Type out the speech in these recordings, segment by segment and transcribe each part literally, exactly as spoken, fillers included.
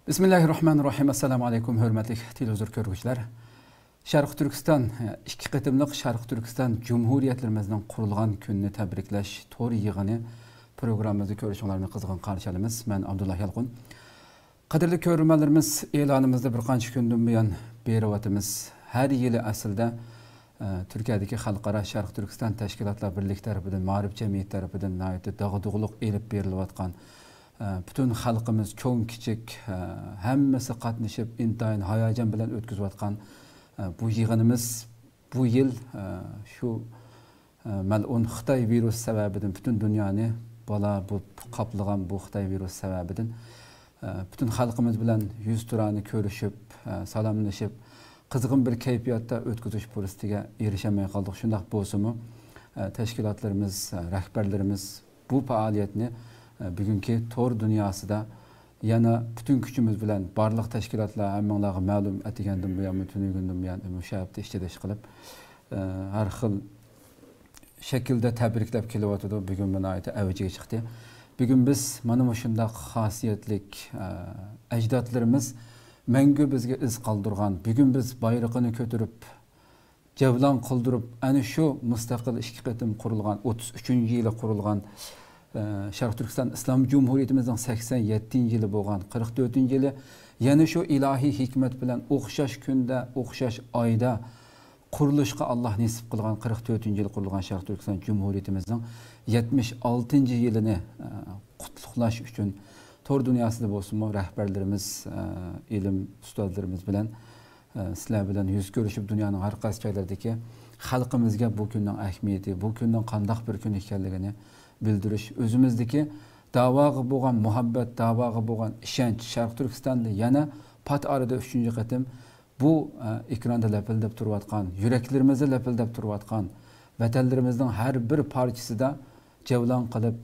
Bismillahirrahmanirrahim. Assalamu alaykum hörmətli televizor görgüçülər. Şərq Türkistan iki qıtımlıq Şərq Türkistan Cumhuriyetlərimizin qurulğan gününü təbrikləş tor yığını proqramımızı görüşünlərini qızğın qarşılamız. Mən Abdullah Yalqun. Qadirli görürmənlərimiz elanımızda bir qancha gündən buyan berivatımız. Hər yili əslində Türkiyədəki xalqara Şərq Türkistan təşkilatlar birlik tərəfindən, maarif cəmiyyət tərəfindən nəhayət dağıdığılıq elib berilayotgan bütün halkımız çoğun küçük hemmesi katlaşıp intayın hayacan bilen ötküzüvatkan bu yığınımız bu yıl şu melun Xitay virüs sebebiden bütün dünyanı bala bu kaplagan bu Xitay virüs sebebiden bütün halkımız bilen yüz turanı görüşüp salamlaşıp kızgın bir keyfiyatta ötküzüş polistiğe erişemeye kaldık. Şundak bozumu teşkilatlarımız, rehberlerimiz bu faaliyetini bugünkü tor dünyası da yana bütün gücümüz bilen barlıq teşkilatlar hammalarga ma'lum etigendim bu yan bütün gündüm yani müşahibde işledeş kılıp her xil şekilde tebriklep kelyapti. Bugün buna ait avjiga chiqdi. Bugün biz mana shunday xosiyatlik ajdodlarimiz mangu bizga iz qoldirgan, bugün biz bayrog'ini ko'tarib javlon qildirib ana shu mustaqil ikki qatim qurilgan o'ttiz uchinchi yili qurilgan Şərq Türkistan İslam Cumhuriyetimizin seksen yedinci yılı bolğan qırx dördüncü yılı yani şu ilahi hikmet bilen oxşaş günde, oxşaş ayda qurilishqa Allah nasip qilgan qırx dördüncü yılı qurilgan Şərq Türkistan Cumhuriyetimizin yetmiş altıncı yılını qutluqlash üçün tor dünyasında bolsunmu rəhbərlərimiz, ilim ustadlarımız bilen sizler bilen yüz görüşüp dünyanın har qaysi joylaridagi xalqimizga bu kunning ahamiyati, bu kunning qandaq bir kun ekanligini bildiriş, özümüzdeki davağı boğan muhabbet, davağı boğan işenç, Şərq Türkistan'da yana pat arada üçüncü katım bu e, ekranda lepildep turvatkan, yüreklerimizi lepildep turvatkan, vatanlarımızın her bir parçası da cevlan kılıp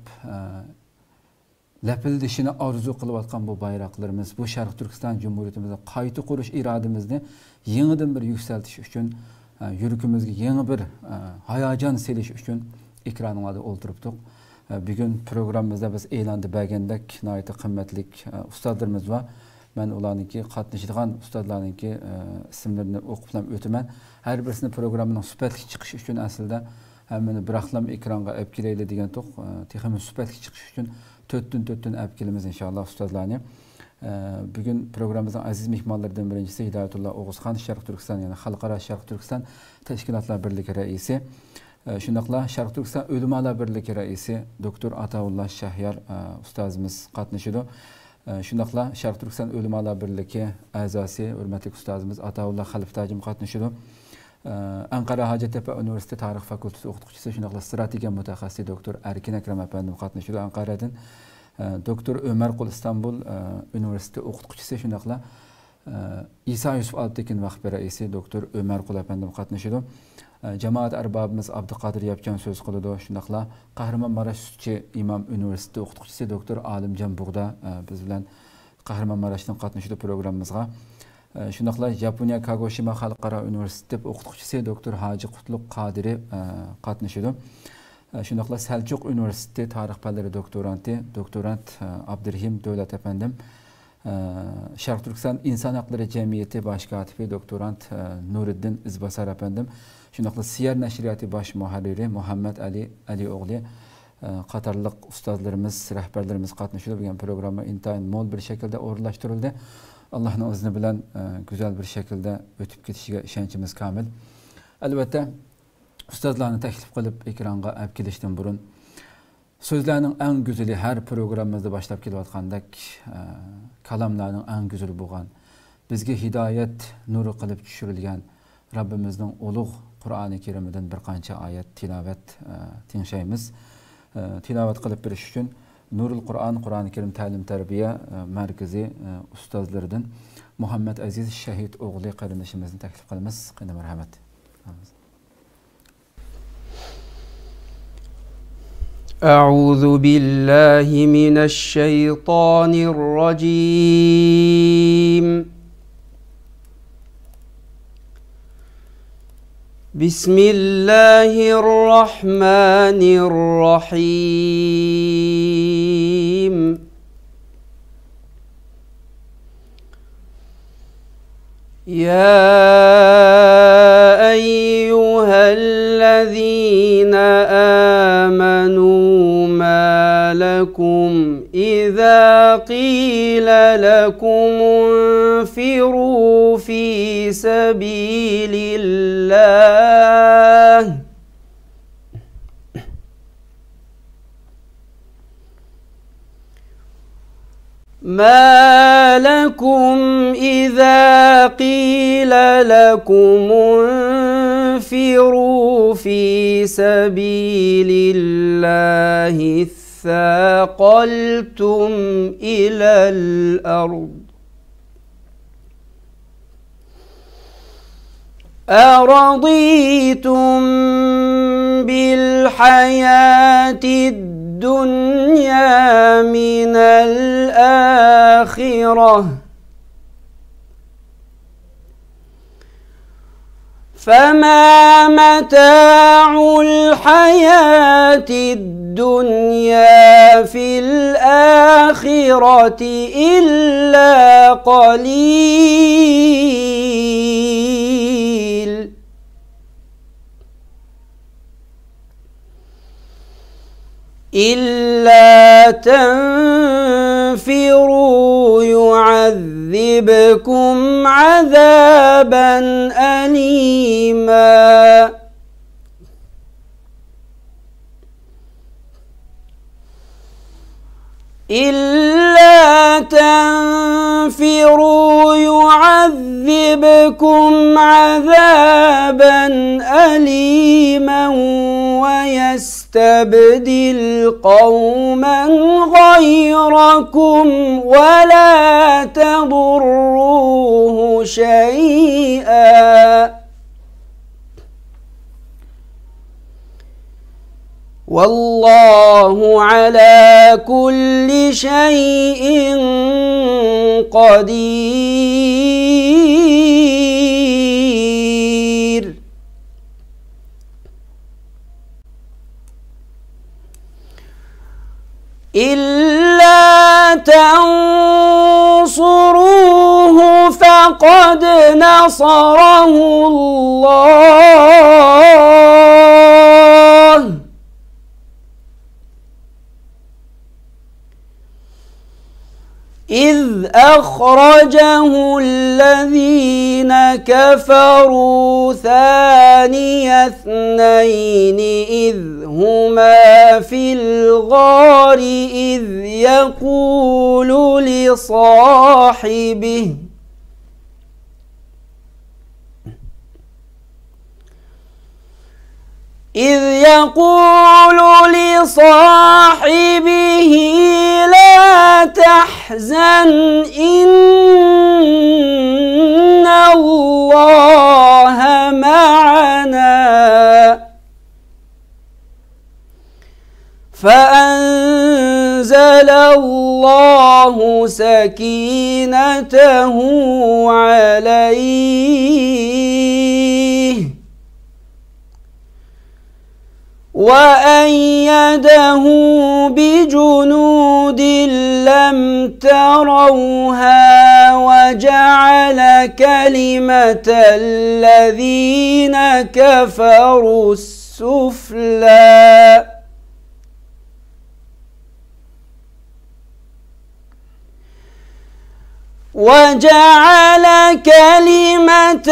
e, lepildişini arzu kılıvatkan bu bayraklarımız, bu Şərq Türkistan Cumhuriyetimizde kayıtı kuruş irademizni yeniden bir yükseltiş için, e, yürükümüzde yeni bir e, hayacan seliş için ekranlarda oturuptuk. Bugün programımızda biz e'landa bergandek nəhayət qimmatlik ustadlarımız var. Ben ularniki qatnashadigan ustadlarniki ismlarini o'qib o'taman. Har birisini programning sifatli chiqishi uchun aslida hammani biraqlam ekranga olib kelaylik degan to'q. Texnik sifatli chiqish uchun to'rtdan to'rtdan olib kelamiz inshaalloh ustadlarni. Bugün programımızın aziz mehmonlaridan birincisi Hidoyatullo O'g'izxon, Şərq Türkistan yani Xalqaro Şərq Türkistan Teşkilatlar Birligi raisi. Şundaqla Şərq Türkistan Ölümalar Birligi raisi Doktor Ataullah Shahyar ustazımız qatnashidi. Şundaqla Şərq Türkistan Ölümalar Birligi a'zosi hurmatli ustazımız Ataullah Xaliftajim qatnashidi. Ankara Hacettepe Üniversitesi Tarix Fakültesi o'qituvchisi, shundaqla strategiya mutaxassisi Doktor Erkin Akram apandim qatnashidi. Anqaradan Doktor Ömer Qul İstanbul Üniversitesi o'qituvchisi, shundaqla İsa Yusuf Alptekin vaqfi raisi Doktor Ömer Qul apandim qatnashidi. Cemaat arbabimiz Abduqadir Yapcan söz qiladi. Shundaqla Qahramonmaraş Sütçü İmam Üniversitesi o'qituvchisi Doktor Alimjon Bug'da biz bilan Qahramonmarashdan qatnashdi programımızga. Shundaqla Yaponiya Kagoshima Xalqaro Üniversitesi o'qituvchisi Doktor Haji Qutlug' Qadiri qatnashdi. Shundaqla Selçuk Üniversitesi Tarix fanlari doktoranti Doktorant Abdurahim Davlat apandim. Şərq Türkistan İnsan Hakları Cemiyeti Baş katibi Doktorant Nuriddin İzbasar apandim. Shundaqla Siyer Nəşriyyatı baş muharriri Muhammed Ali Alioğlu qatarlıq ustazlarımız, rehberlerimiz qatnashdi. Bu programma intayin mol bir şekilde o'rinlashtirildi. Allah'ın izni bilen güzel bir şekilde ötüp ketişiga ishonchimiz kamil. Albatta ustazlarni taklif qilib ekranga olib kelishdan burun so'zlarning eng güzeli her programımızda başlab kelayotgandek kalamlarning eng güzeli bo'lgan bizga hidoyat nuri qilib tushirilgan Rabbimizning ulug' Qur'oni Kerimidan bir qancha oyat tilovat tingshaymiz. Tilovat qilib berish uchun Nurul Qur'on Qur'oni Kerim ta'lim tarbiya markazi ustozlaridan Muhammad Aziz Shahid o'g'li qarindishimizni taklif qilamiz. Qanday marhamat. أعوذ بالله من الشيطان الرجيم بسم الله الرحمن الرحيم يا أيها الذين آمنوا ما لكم إذا قيل لكم انفروا في سبيل الله ما لكم إذا قيل لكم انفروا في سبيل الله اثاقلتم إلى الأرض أرضيتم بالحياة الدنيا من الآخرة فما متاع الحياة الدنيا في الآخرة إلا قليل إلا تنفروا يعذبكم عذابا أليما إلا تنفروا يعذبكم عذابا أليما ويستبدل قوما غيركم ولا تضروه شيئا والله على كل شيء قدير إلا تنصروه فقد نصره الله إذ أخرجه الذين كفروا ثاني اثنين إذ هما في الغار إذ يقول لصاحبه إذ يقول لصاحبه لا تحزن إن الله معنا فأنزل الله سكينته عليه وأيده بجنود لم تروها وجعل كلمة الذين كفروا السفلى وجعل كلمة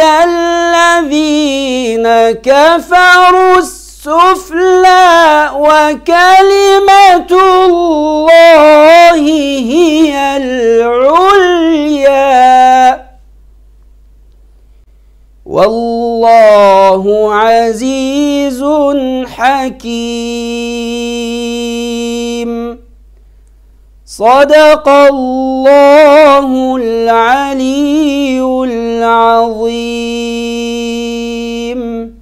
الذين كفروا السفلى وكلمة الله هي العليا والله عزيز حكيم صدق الله العلي العظيم.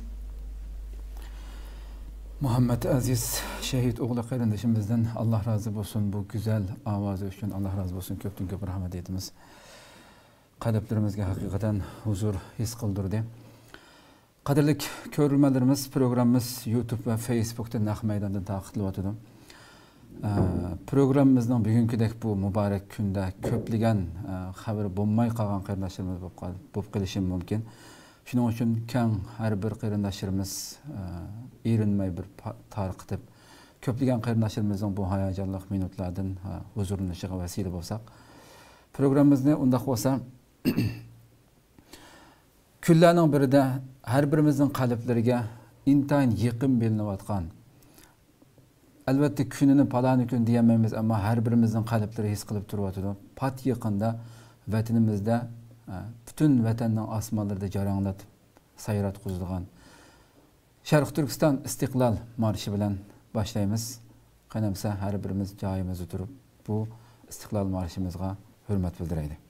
Muhammed Aziz şehit oğlu kardeşimizden Allah razı olsun, bu güzel avazı için Allah razı olsun, köptün köp rahmet etimiz. Kalplerimizge hakikaten huzur his kıldırdı. Kadirlik körülmelerimiz, programımız YouTube ve Facebook'ta Nah Meydan'dan takipli oturum. Programmamızın bugünküdek bu mübarek günde köpligen haber bulmay kalan qarindaşlarımız bulup qilishi mumkin. Şunun için keng her bir qarindaşlarımız erinmey bir tarqitib köpligen qarindaşlarımızın bu hayacanlıq minutlardan huzurlanışıga vesile bolsak. Programmamızı undaq bolsa kunlarning birida her birimizin qalblariga intayin yaqin bilinayotgan, albatta kunini palani kun diyemeyiz ama her birimizin qalblari his qilib turibdi. Pat yaqinda vatanimizda bütün vatanning osmonlarida jaranglatib sayrat qo'zg'agan Sharq Turkiston istiqlol marshi bilan boshlaymiz. Qanamsa her birimiz joyimizda turib bu istiqlol marshimizga hurmat bildiraylik.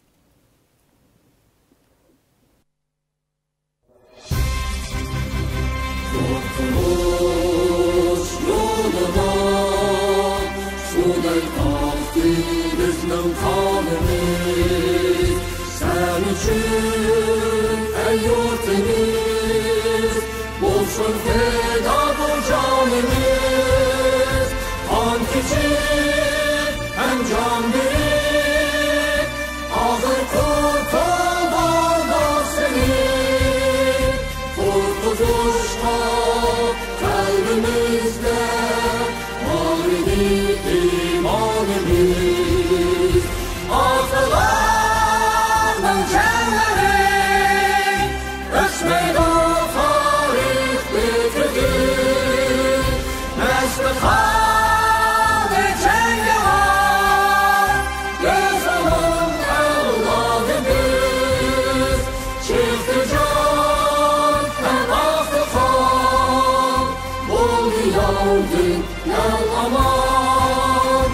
Kurtuluş yoluna suday kalktı bizning kanımız. Sen için ey yurtimiz olsun feda bu canımız. Kan küçük hem can büyük ağır kurtulmalı seni. Kurtuluşta kalbimizde var idi imanımız. Atalarının canları ölçmeydi tarih bitirdi. Meslihanı cenge var yazalım evladımız. Çıktı can hem aktı kan oldu yardım yal aman.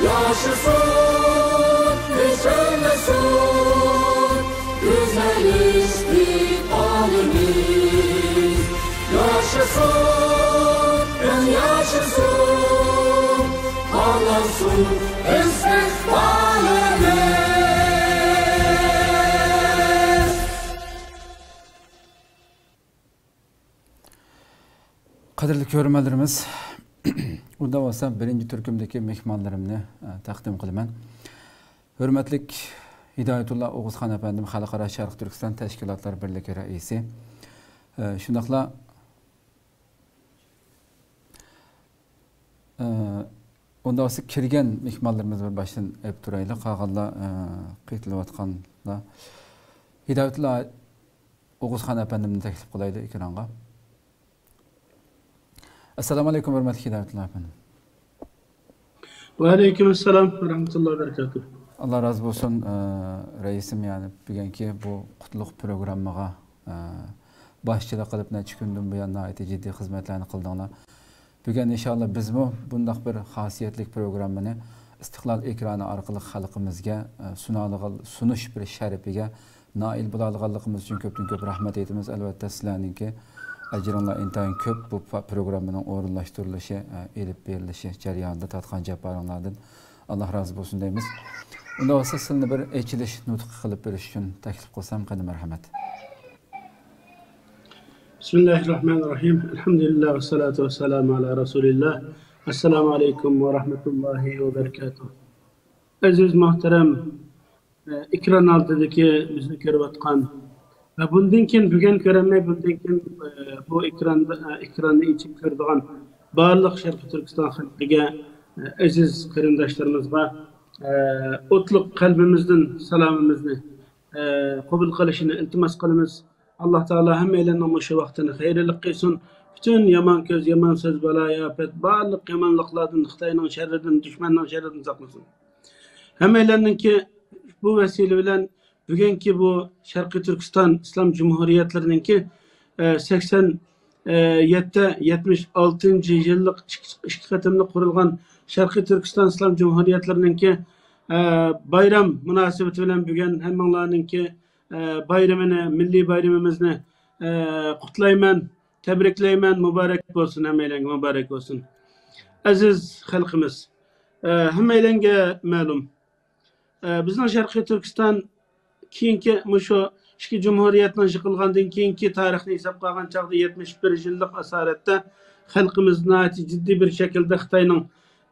Yaşasın hiç ölmesin güzel istikbalimiz. Yaşasın ben yaşasın parlansın istikbalimiz. Qadrli ko'rmalarimiz, unda bo'lsa birinchi turkumdagi mehmonlarimni taqdim qilaman. Hurmatli Hidoyatulloh O'g'izxon apandim, Xalqaro Sharq Turkiston Tashkilotlar birligi raisi. Shundaqla unda bo'lsa kirgan mehmonlarimiz bir boshdan aytib turaylik. Qolganlar qaytilayotganlar. Hidoyatulloh O'g'izxon apandimni taklif qilaylik ekranga. Assalomu alaykum hurmatli Hidoyatulloh apandim. Ve aleykümselam ve rahmetullahi ve berekatuhu. Allah razı olsun e, reisim yani bugünkü bu qutluk programmaga e, başçılık qilib necha kundan buyon nihoyatda jiddiy xizmatlarni qildinglar. Bugun inshaalloh biz bu bundaq bir xosiyatli programmani istiqlol ekrani orqali xalqimizga e, sunish bir sharafiga nail bo'lganligimiz uchun ko'pdan ko'p rahmat aytamiz. Albatta sizlarningki ajringlar intayin ko'p bu programmaning o'rinlashtirilishi, elib berilishi jarayonida tatgan japaringlardan Allah razı olsun deymiz. Unda olsa sizni bir aytilish nutq qilib berish uchun taklif qilsam qani marhamat. Bismillahirrahmanirrahim. Elhamdülillah ve salatu ve selamu ala Resulillah. Esselamu aleyküm ve rahmetullahi ve berekatuhu. Aziz muhterem ekran altındaki bizni görüvatkan ve bundan keyin bugün göremey bundan keyin bu ekranda ekranı içip gördüğün barlıq Sharq Turkiston xalqiga aziz qarindoshlarımızga o'tliq qalbimizdan salomimizni qabul qilishini iltimos qilamiz. Allah Teala hammalarning shu vaqtini xayrli qilsin. Bütün yaman ko'z, yaman so'z, balo, afat, barliq yomonliklardan, Xitoyning sharridan, dushmanning sharridan saqlasin. Hammalarningki bu vesile bilan bugungi bu Sharqiy Turkiston Islom Cumhuriyatlarininki sakson yetti yetmish oltinchi yillik ikki qatimli qurilgan Sharqiy Turkiston Islom Cumhuriyatlarininki bayram munosabati bilan bugun hammanglarninki bayramini, milliy bayramimizni qutlayman, tabriklayman, muborak bo'lsin, hammalarga muborak bo'lsin. Aziz xalqimiz, hammalarga ma'lum, bizning Sharqiy Turkiston keyingi mushu ikki cumhuriyatning yıkılgandan keyingi tarixni hisobga olgan chaqda yetmish bir yillik asoratda xalqimiz ciddi bir şekilde Xitoyning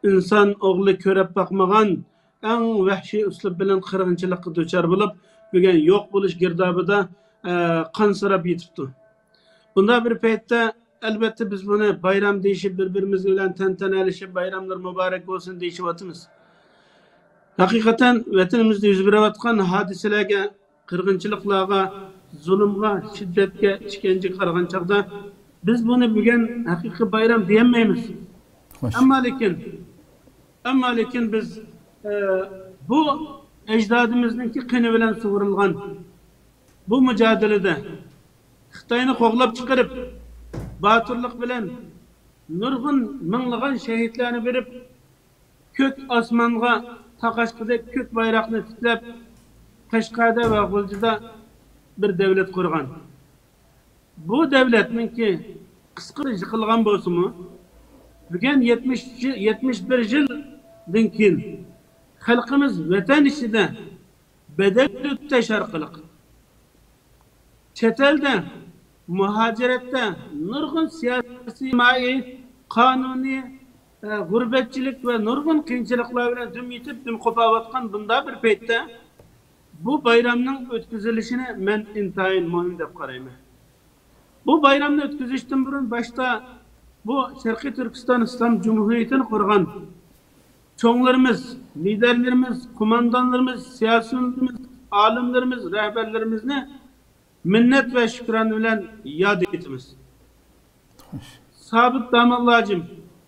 inson o'g'li ko'rib boqmagan eng vahshiy uslub bilan qirg'inchilikqa duchor bo'lib bugun yo'q bo'lish girdobida qansirab yetibdi. Bunda bir paytda albatta biz buni bayram deyishib bir-birimiz bilan tantanalashib bayramlar muborak bo'lsin deyishyapmiz. Haqiqatan vatanimizda yuz berayotgan hodisalarga, qirg'inchiliklarga, zulmga, shiddatga, ishkencega qaragan chaqda biz buni bugun haqiqiy bayram deyolmaymiz. Ammo lekin ammo lekin biz e, bu ecdadimizningki qini bilan sug'urilgan bu mücadelede Xitoyni qo'g'lab chiqarib, batırlık bilan nurg'un minglagan shahidlarni berib, ko'k osmonga taqashqidek ko'k bayroqni tiklab, Qashqarda va G'uljida bir davlat qurgan. Bu davlatninki qisqa yiqilgan bo'lsa-mu, bugun yetmish bir yildan keyin xalqimiz vatan ichida bedel o'tash orqali chet elda muhojiratda nurg'un siyosiy, ijtimoiy, qonuniy g'urbatchilik va nurg'un qiyinchiliklar bilan dum yetib, dum qo'payotgan bunda bir paytda bu bayramning o'tkazilishini men intayin muhim deb qarayman. Bu bayramni o'tkazishdan burun boshda bu Sharqiy Turkiston Islom Cumhuriyeti'ni qurgan çoğlarımız, liderlerimiz, kumandanlarımız, siyasetçilerimiz, alimlerimiz, rehberlerimizni minnet ve şükran bilen yad etimiz. Sabit Damallacım,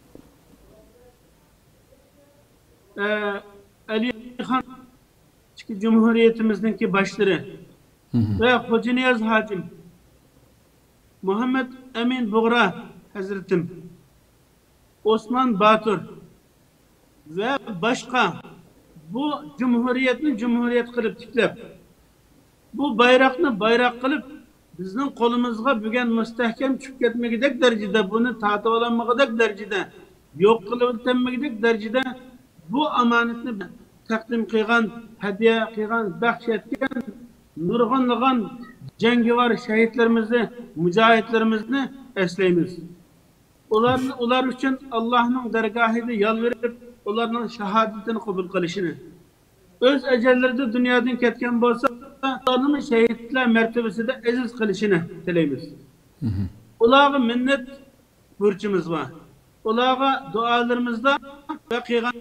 e, Ali Khan Cumhuriyetimizdeki başları hı hı. ve Hoca Niyaz Hacim, Muhammed Emin Buğra Hazretim, Osman Batur ve başka bu cumhuriyetni cumhuriyet kılıp tiklep, bu bayrakni bayrak kılıp bizning qo'limizga bugun mustahkam tushib ketmagidek darajada, buni tatib ololmagidek darajada, yo'q qilib o'tolmagidek darajada bu omonatni taqdim qilgan, hadiya qilgan, baxsh etgan nurg'unlagan jangovar shahidlarimizni, mujohidlarimizni eslaymiz. Ular ular uchun Allohning dargohida yalvarib, ularning shahodatini qabul qilishini, o'z ajallarida dunyodan ketgan bo'lsa, ularning shahidlar martabasida aziz qilishini tilaymiz. Ularga minnet burchimiz var. Ularga duolarimizda ve qilgan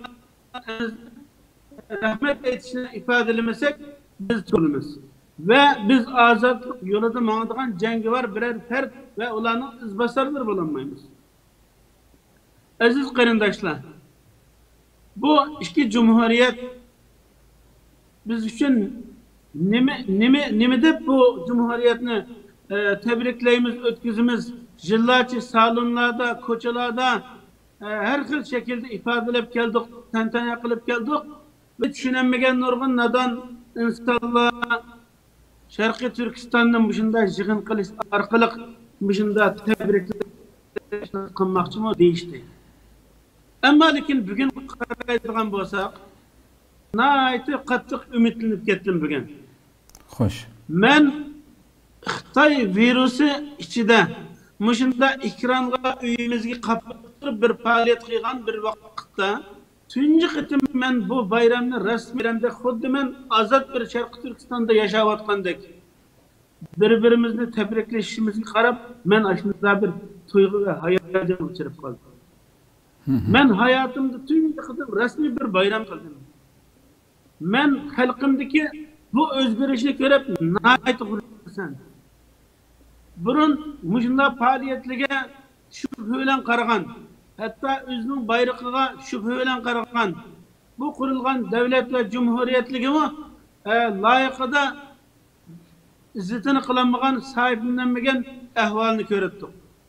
rahmet aytishni ifodalamasak biz to'limiz. Ve biz azadlık yolunda mağdığan jangovar birer fert ve ularning izbosarlari bo'lolmaymiz. Aziz qarindoshlar, bu iki cumhuriyet biz için nime nime nime deb bu cumhuriyetni e, tebriklaymiz, ötküzümüz, yıllarca salonlarda, koçalarda e, her xil şekilde ifadelep geldik, tantana qilib geldik ve düşünenmegen nurg'un nadan insanlar Sharqiy Turkistonning buşunda yig'in qilish orqali buşunda tebriklash qilmoqchimi deyishdi. Ama lekin bugün qaraydigan bo'lsak, naytı qattiq umidlanib ketdim bugün. Xo'sh. Men Xitoy virusi ichida mushunda ekranga uyimizga qaptirib bir faoliyat qilgan bir vaqtda tunji qitim men bu bayramni rasmiy bayramda xuddi men azod bir Sharqiy Turkistonda yashayotgandek bir-birimizni tabriklashimizga qarab men ashunda bir tuyg'u va hayajon uchirib qoldim. Men hayatımda tunji qitim rasmiy bir bayram qildim. Men xalqimdagi bu o'zgarishni ko'rib nayt xursand. Burun mushunda faoliyatliga shubha bilan qaragan, hatto o'zining bayrog'iga shubha bilan qaragan, bu qurilgan davlat va cumhuriyetligimi e, loyiqida izzatini qilinmagan, sahiblanmagan ahvolni ko'rdik.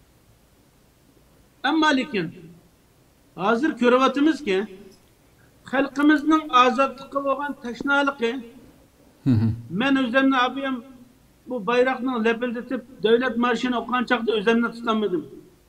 Ammo lekin hozir ko'ryapmizki, xalqimizning ozodlikqa bo'lgan tashnaligi, men o'zimni abiyam bu bayroqni lapildatib davlat marshini o'qigan chaqda o'zimni tutolmadim.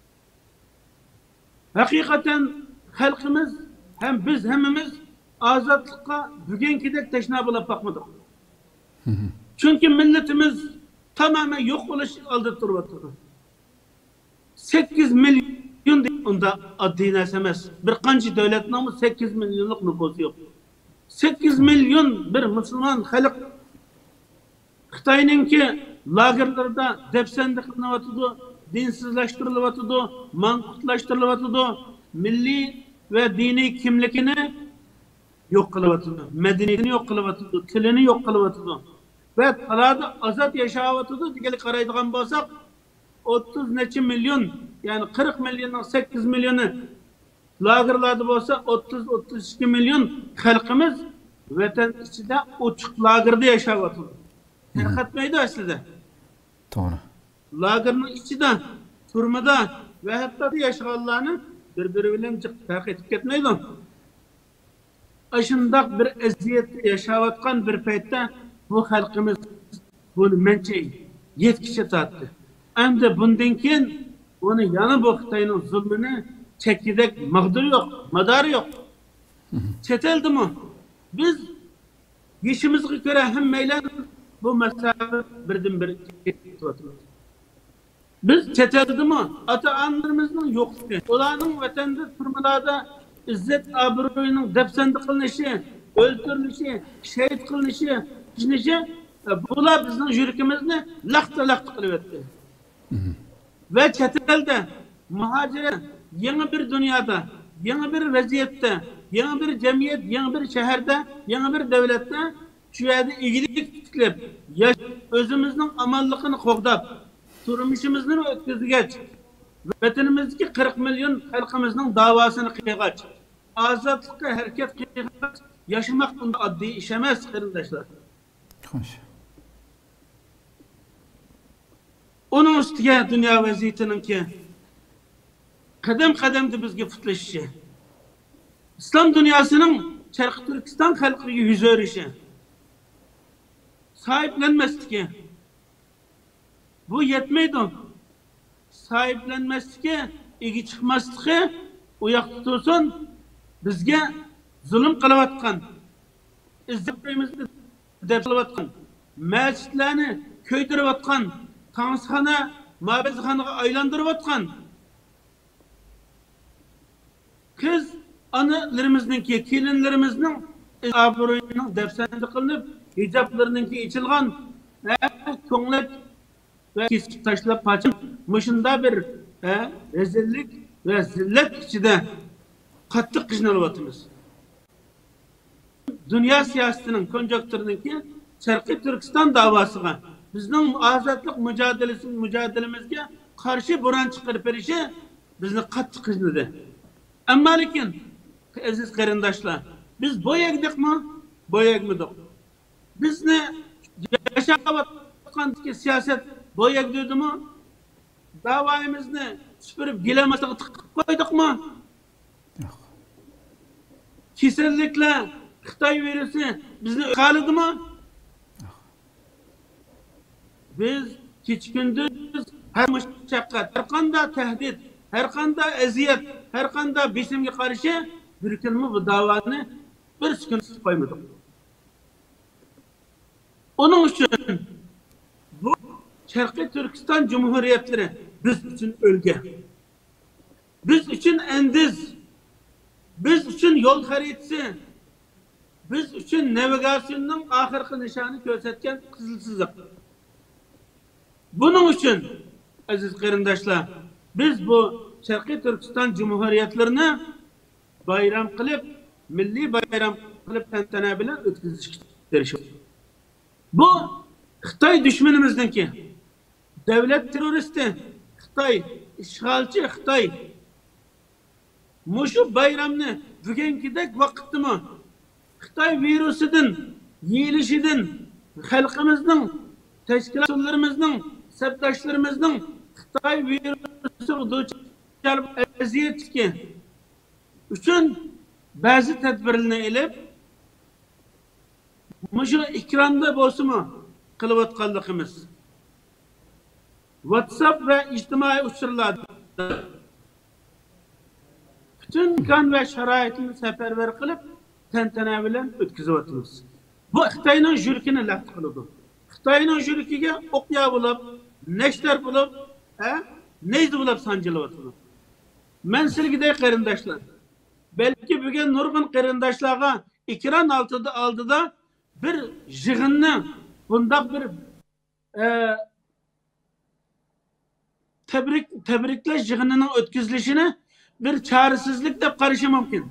Haqiqatan xalqimiz hem biz hemimiz ozodlikqa bugünkidek tashna bo'lib boqmadik. Chunki millatimiz tamamen yo'q bo'lish oldida turibdi. sakkiz milyon onda addi narsa emas. Bir qancha davlatning sakkiz millionlik nüfusu yo'q. sakkiz milyon bir musulmon xalq Xitoyninki lagerlarda depsendi qilinyotidi, dinsizlashtiriladi, manqurtlashtiriladi, milliy ve dini kimlikini yok qilyapti, madaniyatini yok qilyapti, tilini yok qilyapti ve talada azat yaşayapti degan qaraydigan bo'lsak, o'ttiz necha milyon, yani qirq milyondan sakkiz milyonu lagerlarda bo'lsa, o'ttiz o'ttiz ikki milyon xalqimiz vatan ichida ochiq lagerda yaşayapti. Tarqatmaydi aslida. To'g'ri. Lagerning ichida, turmada ve hatta yaşaganlarni bir-biri bilan farq etib ketmaydi. Aşındaq bir eziyetli yaşayotgan bir paytda bu xalqimiz bunu mençe yetkişe tattı. Endi bundan keyin onu yana bu Xitoyning zulmini çekidek mağduru yok, madarı yok. Çeteldi mi? Biz işimizge göre hem meylen bu mesafe birden bir getiriyoruz. Biz çeteldi mi? Ata-analarımızın yokluğu, onların vatanda turmalarda izzet abroyunun depsendi kılınışı, öldürülüşü, şehit kılınışı, kılınışı, bular bizim yürükümüzü laktı laktı kılıverdi. Ve çetelde, muhacire, yeni bir dünyada, yeni bir vaziyette, yeni bir cemiyet, yeni bir şehirde, yeni bir devlette, şu yerde ilgilik tutup, özümüzün amallıkını kokdap, turmuşumuzun ötküzgeç, vatanimizdeki qirq milyon xalqimizning davasını qiyğaç, azatlıkka hareket qiyğaç, yaşamak bunda addi iş emas qarindoshlar. Xo'sh. Onun üstüge dünya vaziyetininki qadam qadamda bizga futlashishi, İslam dünyasının Sharq Turkiston xalqiga yuz o'rishi, sahiplenmezligi, bu yetmeydi. Sahiplenmezligi, igi chiqmasligi, u yoqda tursin, bizga zulm qilayotgan, izzatimizni deb qilayotgan, masjidlarni ko'ydirayotgan, tansxona, mabazxonaga aylantirayotgan, qiz analarimizningki, kelinlarimizning obro'yining dafsandi qilinib, hijoblarninki ichilgan, ko'nglik ve kesip taşlap paçın mışında bir e, rezillik ve zillet içinde kattık kışnalıvatımız. Dünya siyasetinin konjonktürünün ki Şarkı Türkistan davasına bizden azatlık mücadelesi mücadelemizge karşı buran çıkarıp erişi bizni kattık kışnadı. Ama lakin aziz qarindoshlar, biz boya gidik mi? Boya gitmedik. Biz ne yaşayotgan siyaset boya gidiyordu mu? Davayımızı süpürüp gilemezsek tıkıp koyduk mu? Yok. Kesinlikle Xitoy virüsü bizni öğreniyordu mu? Yok. Biz hiç gündüz her müşakkat, her kanda tehdit, her kanda eziyet, her kanda besimge karşı bir gün mü bu davanı bir sıkıntı koymadık. Onun için bu Şarkı Türkistan Cumhuriyetleri biz için ölge, biz için endiz, biz için yol haritası, biz için navigasyonun ahirki nişanı gösterken kızılsızlık. Bunun için aziz qarindoshlar, biz bu Şarkı Türkistan Cumhuriyetlerini bayram kılıp, milli bayram kılıp tantana bilan o'tkazishga bu Xitoy düşmanimizdeki devlet teröristi Xitoy, işgalci Xitoy muşu bayramni bugünkidek vaqtimi Xitoy virusidan, yeyilişidan xalqimizning, tashkilotlarimizning, sabdoshlarimizning Xitoy virusi duchar aziyatga uchun ba'zi tadbirlarni elib muşu ekranda bo'lsa-mu qilayotganligimiz, WhatsApp ve ijtimoiy uchurlarda bütün imkon ve sharoitni safarbar qilib tantana bilan o'tkazyapmiz. Bu Xitoyning yurkini laqt qiladi. Xitoyning yurkiga o'qya bo'lib, nashtar bo'lib, ha, neyzi bo'lib sanjilyapti. Men sizlarga qarindoshlar, belki bugün nurg'un qarindoshlarga ekran altida oldida bir yig'inni bundaq bir e, tebrik tebriklash yig'inining o'tkazilishini bir çaresizlik deb qarashi mumkin.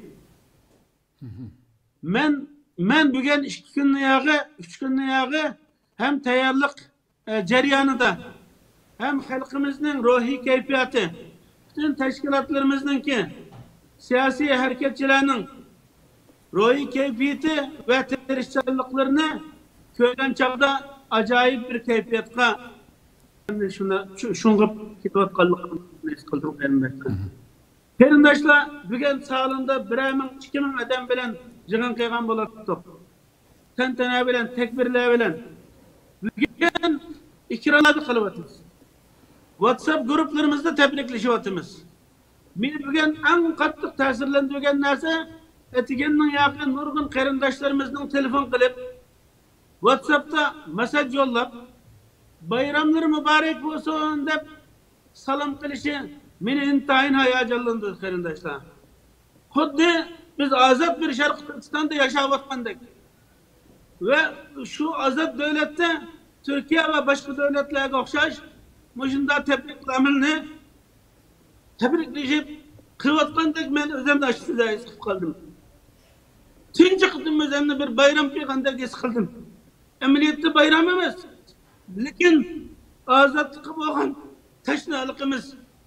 Men men bugün ikki kunni yog'i, uch kunni yog'i hem tayyorlik e, jarayonida hem xalqimizning ruhiy kayfiyati, bütün tashkilotlarimizninki, siyosiy harakatchilarning ruhiy kayfiyati ve tirishchanliklarini ko'rgan chog'da ajoyib bir kayfiyatga shuni shunga ketayotganligini his qildim qarindoshlar. Qarindoshlar, bugun salonda bir ming ikki ming odam bilan yig'in qilgan bo'lardik. Tantana bilan, takbirlar bilan. Bugun ikramlar qilyapmiz. WhatsApp gruplarımızda tebriklashyapmiz. Men bugun eng qattiq ta'sirlantirgan narsa etigenning yaqin nurg'un qarindoshlarımızning telefon qilib, WhatsApp'ta mesaj yollab, bayramlar mübarek olsun deb salom qilishi meni intayin hayajonlantirdi qarindoshlar. Xuddi biz ozod bir Sharq Turkistonda yashayotgandek ve şu azad devlette Türkiye ve başka devletlerle o'xshash Muşunda tebriklamilni tebriklashib qilayotgandek men o'zimni ashtiday his qilib qoldim. Tunji qitim o'zimni bir bayram qilgandek his qildim. Amaliyotda bayram emas, lekin ozodlikka bo'lgan tashnaligimiz,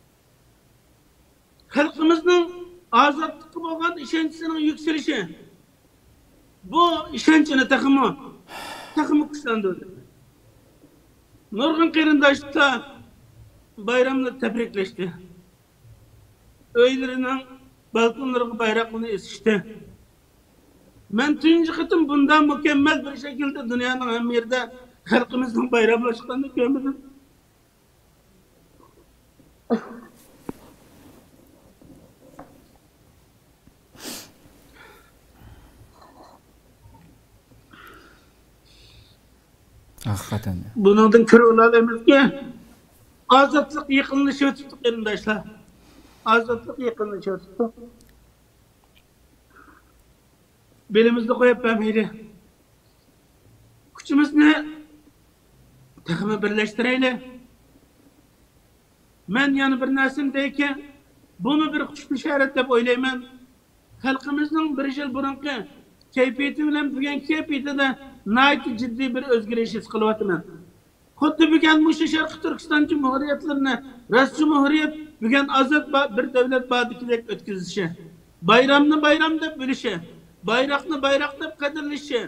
xalqimizning ozodlikka bo'lgan ishonchining yuksalishi, bu ishonchini taxmi taxmi kuchlantirdi. Nurg'un qarindoshlar bayramni tebriklashdi. Öylerining balkonlariga bayroqlarni esishdi. Men tunji qitim bundan mükemmel bir şekilde dünyanın hem yerinde xalqimizning bayramlashganini ko'rmadim. Hakikaten. Bundan ko'rib olamizki, ozodlik yaqinlashib o'tibdi qarindoshlar. Ozodlik yaqinlashib o'tibdi. Belimizni qo'yib bermaydi. Kuchimizni taxmi birlashtiraylik. Men yana bir narsa deyki, bunu bir kuch bisharat deb o'ylayman. Xalqimizning bir yil burungi kayfiyati bilan bugun kayfiyatida nayt ciddi bir o'zgarish his qilyapman. Xuddi bugun mushu Sharq Turkiston Cumhuriyatlarini Ras Cumhuriyat bugun azod bir davlat badikidek o'tkazishi, bayramni bayram deb bilishi, bayroqni bayroq deb qadrlashi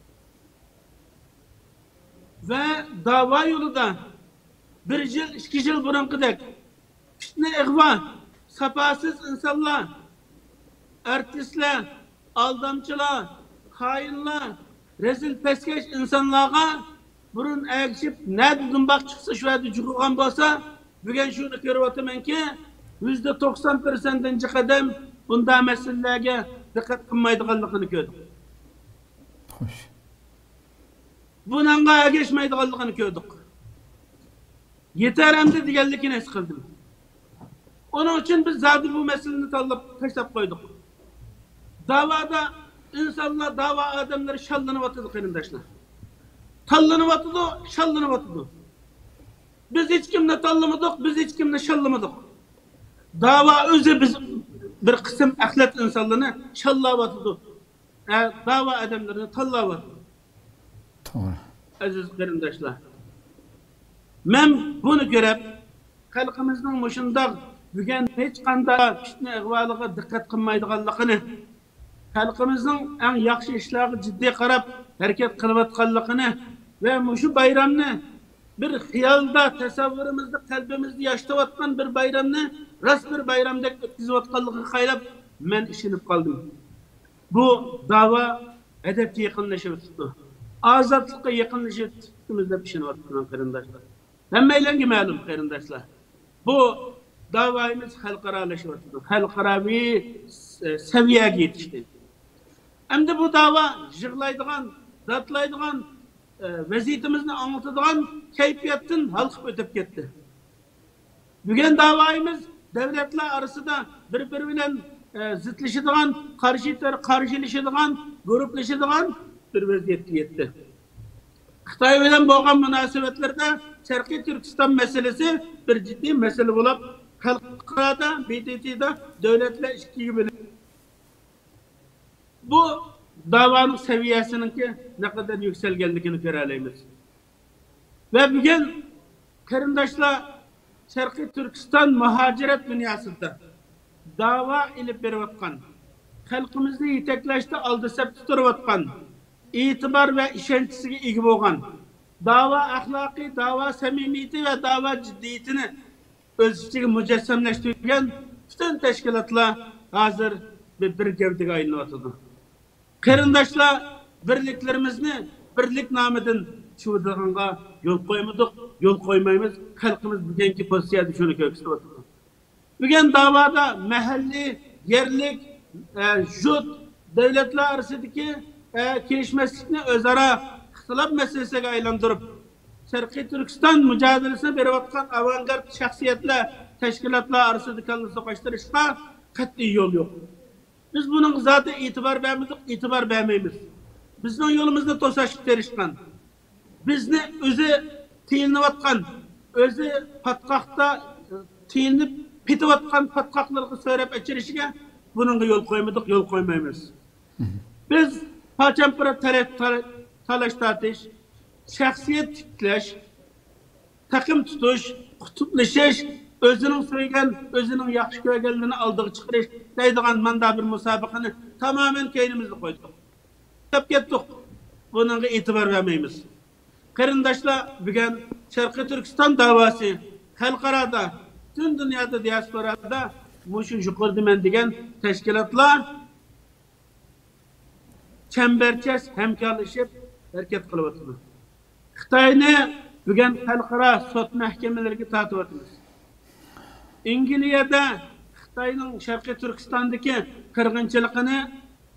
ve dava yolida bir yil, ikki yil burunqidek fitna ig'vo, safasiz insonlar, artistlar, aldamchilar, hainlar, rezil peskeş insanlarga burun ayakşıp ne dumbaq çıksa şu adı çıkılan bolsa bugün şunu görüyotamanki yüzde doksan persentinci kadem bunda meselelerge dikkat qilmaydiganligini ko'rdik. Xo'sh. Bunanga ergashmaydiganligini ko'rdik. Yeter endi deganligini his qildim. Onun için biz zaten bu meseleni tanlab tashlab qo'ydik. Davada insanlar, dava adamları şallanıvatıdı qarindoshlar. Tallanıvatıdı, şallanıvatıdı. Biz hiç kimle tallamadık, biz hiç kimle şallamadık. Dava özü biz bir kısım ahlak insanlarını şallavatıdı. E, dava adamlarını tallavatıdı. Doğru. Aziz qarindoshlar. Men bunu görüp, xalqimizning mushundaq bugun hech qanday fitna ig'volarga diqqat qilmaydiganligini, xalqimizning eng yaxshi ishlarga jiddiy qarab harakat qilayotganligini ve şu bayramni bir xiyolda, tasavvurimizda, qalbimizda yashayotgan bir bayramni rast bir bayramdek o'tkazayotganligiga qaylab men ishinib qoldim. Bu dava adabga yaqinlashib o'tibdi. Ozodlikqa yaqinlashib o'tibmiz deb ishinyapman qarindoshlar. Hammalarga ma'lum qarindoshlar. Bu davayimiz xalqaralashib o'tibdi. Xalqaraviy saviyaga yetishdi. Endi bu dava yig'laydigan, zatlaydigan e, vaziyetimizni anlatadigan kayfiyatdan halqib o'tib ketdi. Bugun davayimiz devletler arasında birbiriyle e, zıtlaşıdığan, karşı karşılaşıdığan, gruplaşıdığan bir vaziyette yetti. Xitay bilen bolgan münasebetlerde Şarkı Türkistan meselesi bir ciddi mesele olup halkada, B D T'de devletler işkiyi bilir. Bu davanın seviyesinin ki ne kadar yükselgenlikini görebiliriz. Ve bugün karındaşlar Şarkı Türkistan muhaciret dünyasında dava ilip beriyotgan, halkımızı yetekleşte aldı sep tuturuyotgan, itibar ve işençisiga ega bo'lgan, dava ahlaki, dava samimiyeti ve dava ciddiyetini öz içine mücessemleştirgen bütün teşkilatlar hazır bir, bir gevdege aylanıyotydy. Karındaşlar birliklerimizni birlik namıdan çuğdığınga yol koymadık, yol koymayımız, halkımız bugünkü pozisyonu şunu köksüyotydy. Bugün davada mahalli, yerlik, e, jut, devletler arasındaki e, kelişmezlikni özara ixtilaf meselesiga aylandırıp Şarkı Türkistan mücadelesine beriyotgan avangard şahsiyetler, teşkilatlar arasındaki sokaştırışga qat'iy yol yok. Biz bunun zaten itibar vermedik, itibar vermeyimiz. Bizden yolumuzda tosaşıp terişkan. Bizni özü tiyinlivatkan, özü patkakta tiyinlip pitivatkan patkaklarını söyleyip açırışıga bunun yol koymadık, yol koymayımız. Biz paçampıra talaş tartış, şahsiyet tikleş, takım tutuş, kutuplaşış, özünün söyleyen, özünün yaxşı görgenliğini aldığı çıkırış, deydiğen manda bir musabakını tamamen keynimizde koyduk. Tep gettik. Bunun itibar vermeyimiz. Karındaşlar bugün Şarkı Türkistan davası halkarada, tüm dünyada, diasporada muşu jukur dimen degen teşkilatlar çemberçes hemkarlaşıp hareket kılıbatıdır. Xitayni bugün halkara sot mahkemelerine tatıbatımız. İngilizce'de Xitayning Şarkı Türkistan'daki kırgınçılıkını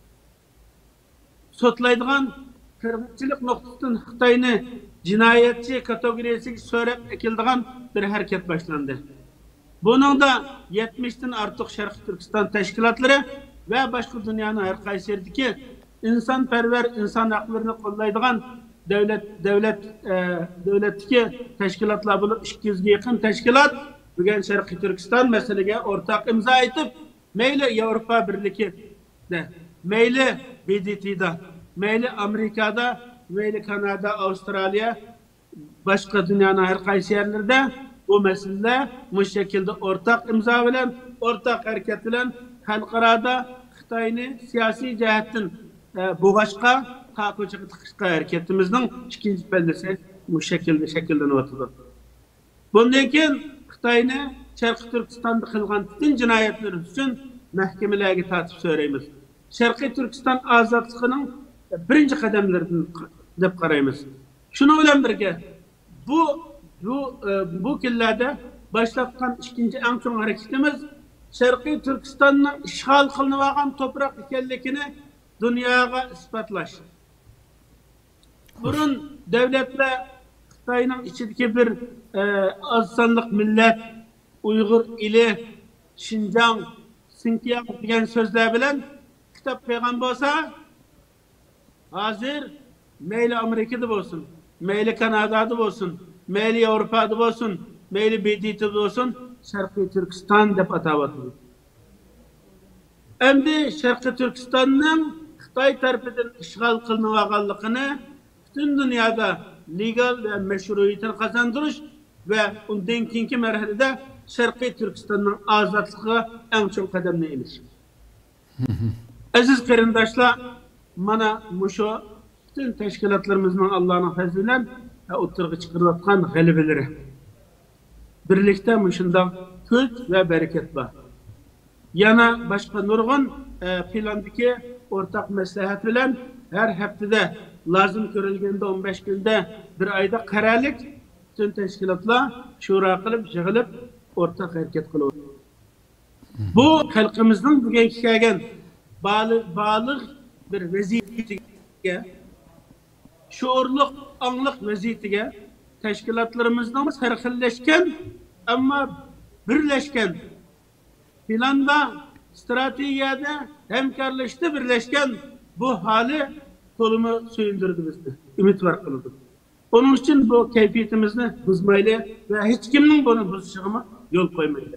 sotlaydigan kırgınçılık noktasından Xitayni cinayetçi kategorisiga söylep ekildigan bir hareket başlandı. Bunun da yetmişten artık Şarkı Türkistan teşkilatları ve başka dünyanın her qaysi yerdeki insanperver, insan haklarını kollaydigan devlet devlet e, devletteki teşkilatlar bulup iki yüzge yakın teşkilat bugün Şarkı Türkistan meseleye ortak imza etip meyli Avrupa Birliği de, meyli B D T'de, meyli Amerika'da, meyli Kanada, Avustralya, başka dünyanın her qaysi yerlerde bu mesele bu şekilde ortak imza bilen, ortak hareket bilen halkarada Xitayni siyasi cihetten e, bu başka takoçuk tıkışka hareketimizin ikinci pellesi bu şekilde şekilleniyotydy. Bundan keyin Xitayni Şarkı Türkistan'da kılgan bütün cinayetler üçün mahkemelerge tartıp söyleyimiz. Şarkı Türkistan azadlığının birinci kademlerinden dep karayımız. Şunu bilen birge bu bu e, bu killerde başlatkan ikinci en son hareketimiz Şarkı Türkistan'ın işgal kılınıvagan toprak ekenlikini dünyaya ispatlaş. Burun devletle Xitayning içindeki bir e, az sanlık millet, Uygur ili, Şinjan, Xinjiang degan sözler bilen kitap peygan bolsa, hazır meyli Amerika'da bolsun, meyli Kanada'da bolsun, meyli Avrupa'da bolsun, meyli B D T'de bolsun, Şarkı Türkistan dep atawatydy. Endi Şarkı Türkistan'ın Xitay tarafından işgal kılınıvaganlığını bütün dünyada legal ve meşruiyetini kazandırış ve ondan keyinki merhalede Şarkı Türkistan'ın azadlığı en çok kademine iniş. Aziz karındaşlar, mana muşo bütün teşkilatlarımızın Allah'ın fazliyle oturgu çıkarılan galibeleri. Birlikte muşunda kült ve bereket var. Yana başka nurgun e, plandaki ortak meslahat bilen her haftada lazım görülgende on beş günde bir ayda kararlık bütün teşkilatlar şura kılıp, yığılıp ortak hareket kılıyor. Bu halkımızın bugünkü gelgen bağlı, bağlı bir vaziyetiga, şuurluk, anlık vaziyetiga teşkilatlarımızdan sarıkılleşken ama birleşken planda, stratejiyede, hemkarlaştı, birleşken bu hali tolumu suyundurdu bizde. Ümit var kıldı. Onun için bu keyfiyetimizni bozmaylı ve hiç kimnin bunu bozuşuna yol koymaylı.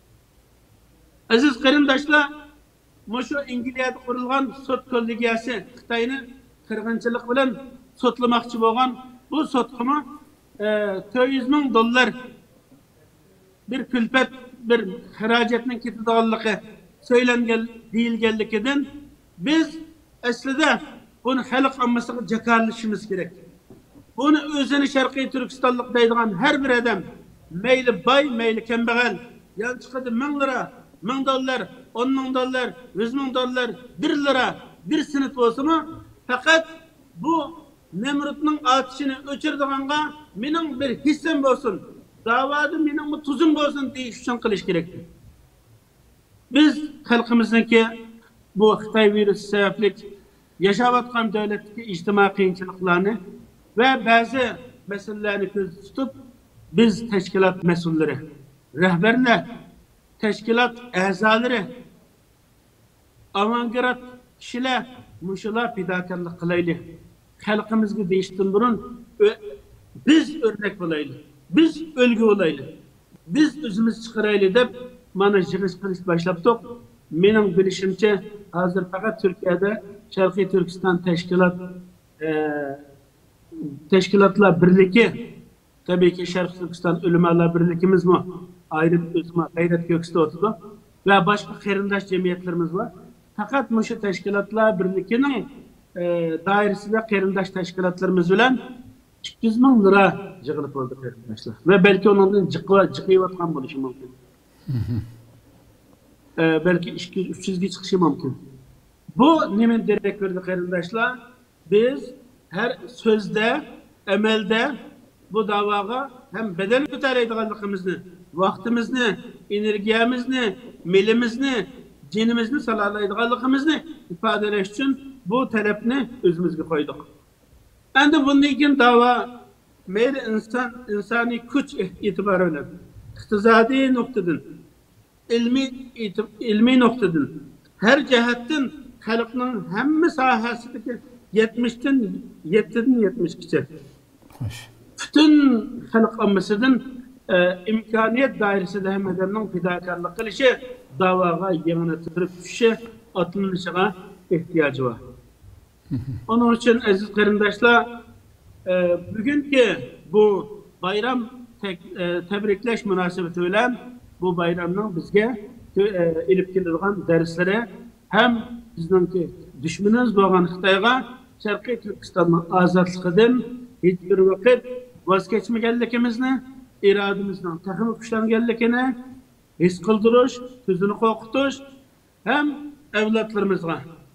Aziz qarindoshlar, şu İngilizce'de kurulan sot kollegiyasi Xitoyni qirg'inchilik bilan sotlamoqchi bo'lgan bu sotkama to'rt yuz ming dollar bir külfet, bir xarajatning ketadiganligi söylengen deyilganligidan biz aslida bunu xalq ommasiga jakarlashimiz kerak. Bunu o'zini Sharqiy Turkistonlik deydigan har bir odam, mayli boy, mayli kambag'al, yanchiqida ming lira, ming dollar, o'n ming dollar, yuz ming dollar, bir lira, bir sinit bo'lsa-mu, faqat bu Nemrut'un atışını öçürdüğünde benim bir hissem olsun, davada benim bu tuzum olsun diye için kılış gerekli. Biz halkımızdaki bu Xitay virüsü sebeplik yaşavatkan devletteki ictimai kıyınçılıklarını ve bazı meselelerini göz tutup biz teşkilat mesulleri, rehberler, teşkilat ezaları, avantgard kişiler, muşula fidakarlık kılaylı. Halkımızı değiştirden burun biz örnek olaylı, biz ölgü olaylı, biz özümüz çıkaraylı deyip bana jığış kılıç başladık. Benim bilişimce hazır fakat Türkiye'de Şarkı Türkistan Teşkilat e, Teşkilatlar Birliği, tabii ki Şarkı Türkistan Ölümalar Birliğimiz mi? Ayrı bir özüme gayret göksü oturdu. Ve başka kerindaş cemiyetlerimiz var. Fakat bu Teşkilatlar Birliği'nin E, dairesinde kerindaş teşkilatlarımız bilen iki yüz bin lira jığılıp oldu kerindaşlar. Ve belki onların jıkıyıp atkan buluşu mümkün. e, belki iki yüz üç yüz'e çıkışı mümkün. Bu nemin direk verdi kerindaşlar? Biz her sözde, emelde bu davaga hem bedel ötereydiğanlıkımızı, vaktimizni, energiyamizni, milimizni, cinimizni salalaydiğanlıkımızı ifadeleş için bu talepni özümüzge koyduk. Endi bundan keyin dava meyli insan insani kuch itibarı bilan iqtisodiy nuqtadan, ilmiy ilmiy nuqtadan her jihatdan xalqning hamma sohasidagi yetmishdan yettidan yetmishgacha bütün xalq ommasidan e, imkoniyat doirasida ham odamning fidokorlik qilishi, davoga yig'ini turib tushishi, otlanishiga ihtiyacı var. Onun için aziz qarindoshlar, e, bugünkü bu bayram tek, e, tebrikleş münasebeti bilen bu bayramның bizge e, ilip keladigan derslere hem bizningki düşmanımız bo'lgan Xitoyga Sharqiy Turkistonning ozodligidan hech bir vaqt voz kechmaganligimizni, irodamizning taxmi kuchlanganligini his qildirish, ko'zini qo'rqitish hem evlatlarımızga,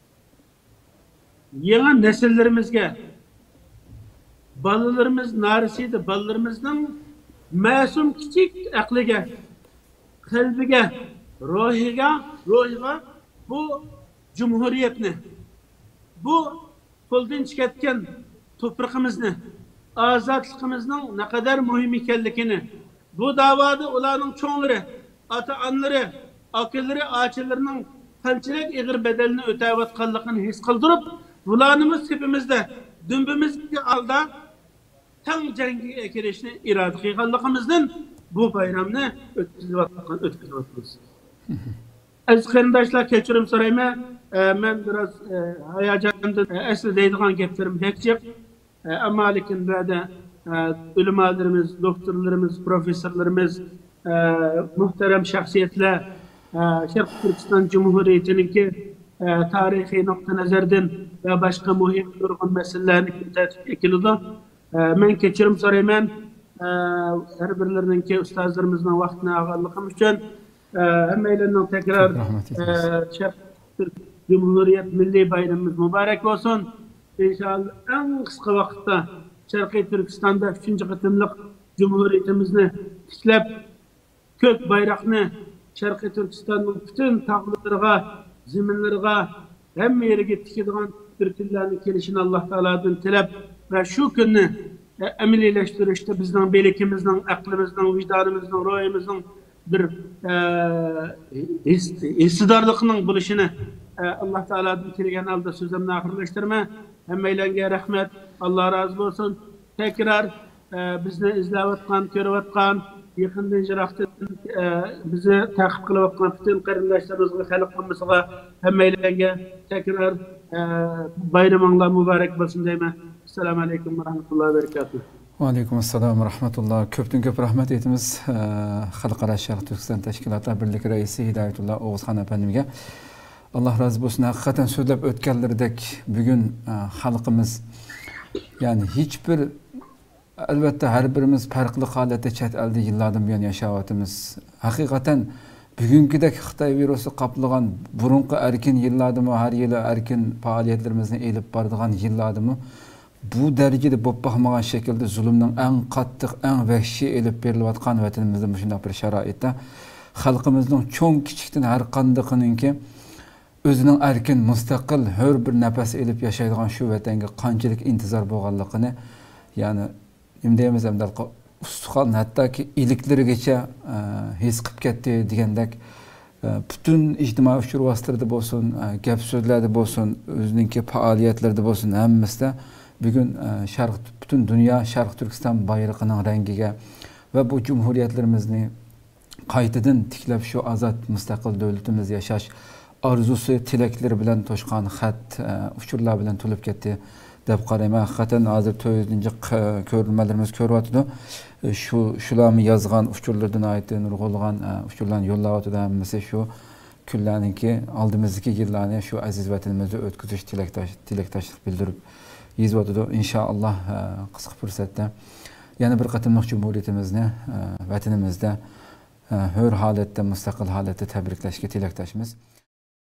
yeni nesillerimizge, balalarımız narisiydi, balalarımızın masum küçük aklıga, kalbiga, ruhiga, ruhiga bu cumhuriyetni, bu qo'ldan chiqayotgan toprağımızı, azadlığımızın ne kadar mühim ekanligini, bu davada ularning cho'nglari, ota-onalari, akilleri, ağaçlarının qanchalik ig'ir bedelini o'tayotganligini his qildirib, bularimiz hepimizde dümbümüzge alda tam cengi kirishni iroda qilganligimizdan bu bayramni o'tkazayotganmiz. Aziz qarindoshlar, kechirim so'rayman. Men biraz hayajondan asli deydigan gaplarim hech yo'q. Ammo lekin bu yerda ulamolarimiz, doktorlarimiz, professorlarimiz, muhtaram shaxsiyatlar Sharqiy Turkiston Cumhuriyeti'ninki tarixiy nuqta nazardan ve başka muhim durgun meselelerni tertip ekildi. Men kechirim so'rayman. Her birlerininki ustozlarimizning vaqtini olganligim uchun hammalarning tekrar Sharqiy Cumhuriyet Milliy bayramimiz mübarek olsun. İnşallah en kısa vakitte Sharqiy Turkistonda üçüncü qatimliq Cumhuriyetimizni tiklab, kök bayrakni Sharqiy Turkistonning bütün tağlarına, zeminlerine, hem yere tikadigan bir kunlarni kelishini Alloh taoladan tilab ve şu günni emelileştirishda bizning belikimizning, aqlimizning, vicdanimizning, ruhimizning bir istidarlıqning bo'lishini Alloh taolodan kelgan alda so'zimni oxirlashtirma. Hammalarga rahmat. Alloh rozi bo'lsin. Tekrar bizni izlayotgan, ko'rayotgan, yaqindan jiroqdan bizni ta'qib qilayotgan butun qarindoshlarimizga, xalqimizga, hammalarga tekrar bayraminglar muborak bo'lsin deyman. Assalomu alaykum va rahmatullohi va barakatuh. Va alaykum assalom va rahmatulloh. Ko'pdan ko'p rahmat aytamiz Xalqaro Sharq Turkiston Tashkilotlar Birligi raisi Hidoyatulloh O'g'izxon apandimga. Alloh rozi bo'lsin. Haqiqatan so'zlab o'tganlaridek bugun xalqimiz, ya'ni hech bir, albatta har birimiz farqli holatda chet elda yillardan buyon yashayapmiz. Haqiqatan bugünkidek Xitoy virusi qoplagan burunqi erkin yillardimi, har yili erkin faoliyatlarimizni elib boradigan yillardimi bu darajada bo'lib baxmagan shaklda zulmning eng qattiq, eng vahshiy elib berilayotgan vatanimizda shunday bir sharoitda xalqimizning cho'ng kichikdan har qandaqininki o'zining erkin, mustaqil, hur bir nafas elib yashaydigan shu vatanga qanchalik intizor bo'lganligini, ya'ni nima deymiz, hamda ustuxon hattoki iliklarigacha his qilib ketdi degandek butun ijtimoiy uchur vositalarida bo'lsin, gap so'zlarda bo'lsin, o'zininki faoliyatlarda bo'lsin, hammasida bugun Sharq, butun dunyo Sharq Turkiston bayrog'ining rangiga va bu jumhuriyatlarimizni qaytadan tiklab shu azod mustaqil davlatimiz yashash arzusi, tilaklari bilan to'shqan xat, uchurlar bilan to'lib ketdi deb qarayman. Haqiqatan hozir to'rt yüzüncü ko'rmalarimiz ko'ryapti. Shu shularni yozgan uchurlardan aytdi, nurg'ulg'an uchurlarni yo'llayapti. Hammasi shu kunlarniki oldimizdagi yillarni shu aziz vatanimizda o'tkazish tilakdosh tilakdoshlik bildirib yozayapti. Inshaalloh qisqa fursatda yana bir qatimliq jumhuriyatimizni vatanimizda hur holatda, mustaqil holatda tabriklashga tilakdoshmiz.